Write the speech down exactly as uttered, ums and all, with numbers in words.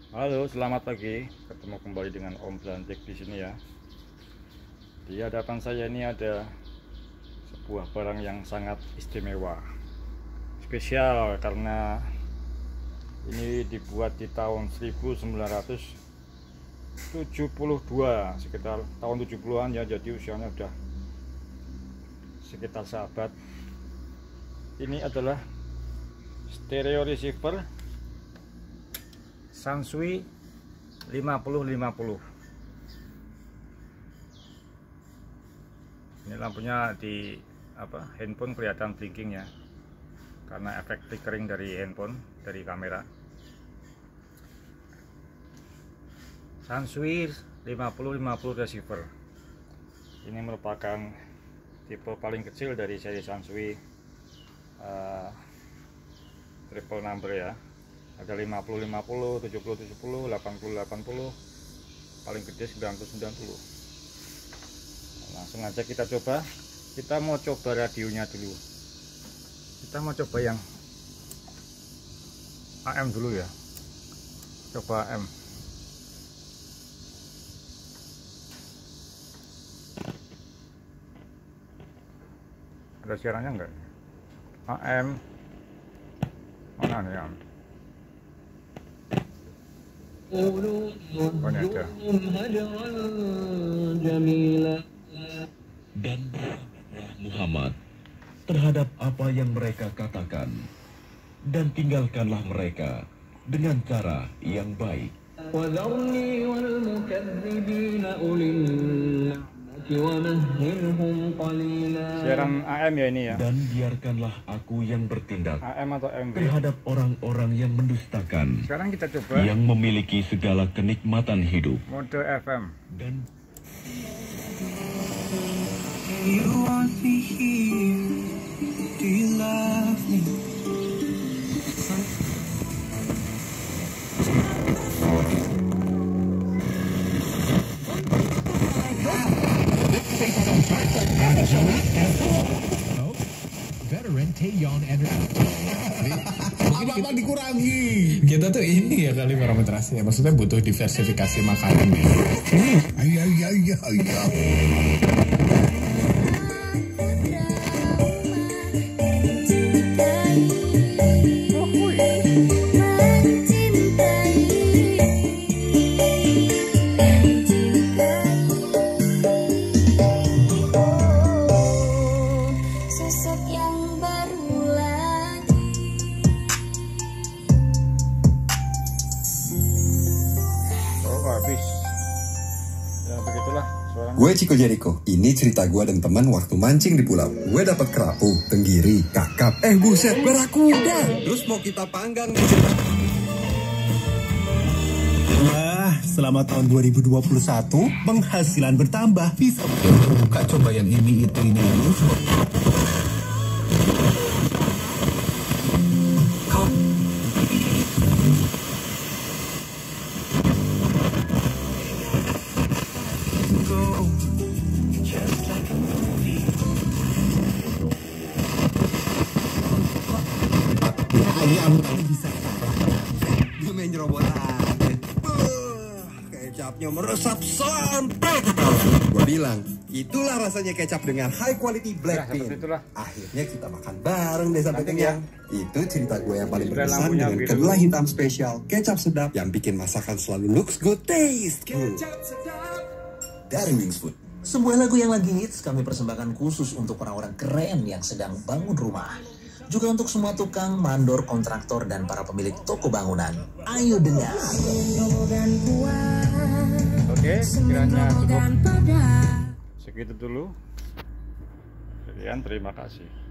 Halo, selamat pagi. Ketemu kembali dengan Om Blantik di sini ya. Di hadapan saya ini ada sebuah barang yang sangat istimewa, spesial karena ini dibuat di tahun seribu sembilan ratus tujuh puluh dua, sekitar tahun tujuh puluhan ya. Jadi usianya udah sekitar seabad. Ini adalah stereo receiver Sansui lima puluh lima puluh. Ini lampunya di apa handphone kelihatan blinking ya, karena efek flickering dari handphone, dari kamera. Sansui lima puluh lima puluh receiver. Ini merupakan tipe paling kecil dari seri Sansui uh, triple number ya. Ada lima puluh lima puluh, tujuh puluh tujuh puluh, delapan puluh delapan puluh, paling gede sembilan puluh sembilan puluh. Langsung aja kita coba. Kita mau coba radionya dulu. Kita mau coba yang A M dulu ya. Coba A M. Ada siarannya enggak? A M mana nih ya? Oh, ini ada. Dan Muhammad terhadap apa yang mereka katakan, dan tinggalkanlah mereka dengan cara yang baik. Siaran A M ya ini ya. Dan biarkanlah aku yang bertindak A M atau M B terhadap orang-orang yang mendustakan. Sekarang kita coba yang memiliki segala kenikmatan hidup. Mode F M. Dan You want me here? Do you love me? Veteran Taeyeon Energy. Apa-apa dikurangi. Kita tuh ini ya kali parameterasinya. Maksudnya butuh diversifikasi makanan ya. Iya iya iya iya. Habis ya, begitulah suaranya. Gue Chico Jericho. Ini cerita gue dan teman waktu mancing di pulau. Gue dapat kerapu, tenggiri, kakap. Eh buset, barakuda. Terus mau kita panggang. Wah, selama tahun dua ribu dua puluh satu penghasilan bertambah bisa. Buka coba yang ini itu ini ini. Bisa. Gue main nyerobot aja. Uh, kecapnya meresap sampai ke dalam. Gue bilang, itulah rasanya kecap dengan high quality black Ya, bean. itulah. Akhirnya kita makan bareng deh sampai kenyang. Itu cerita gue yang paling Sudah berkesan lampunya dengan biru. kedelai hitam spesial, kecap sedap yang bikin masakan selalu looks good, taste good. Dari Wings Food. Sebuah lagu yang lagi hits kami persembahkan khusus untuk orang-orang keren yang sedang bangun rumah. Juga untuk semua tukang, mandor, kontraktor, dan para pemilik toko bangunan. Ayo dengar. Oke, kiranya cukup. Segitu dulu. Sekian, terima kasih.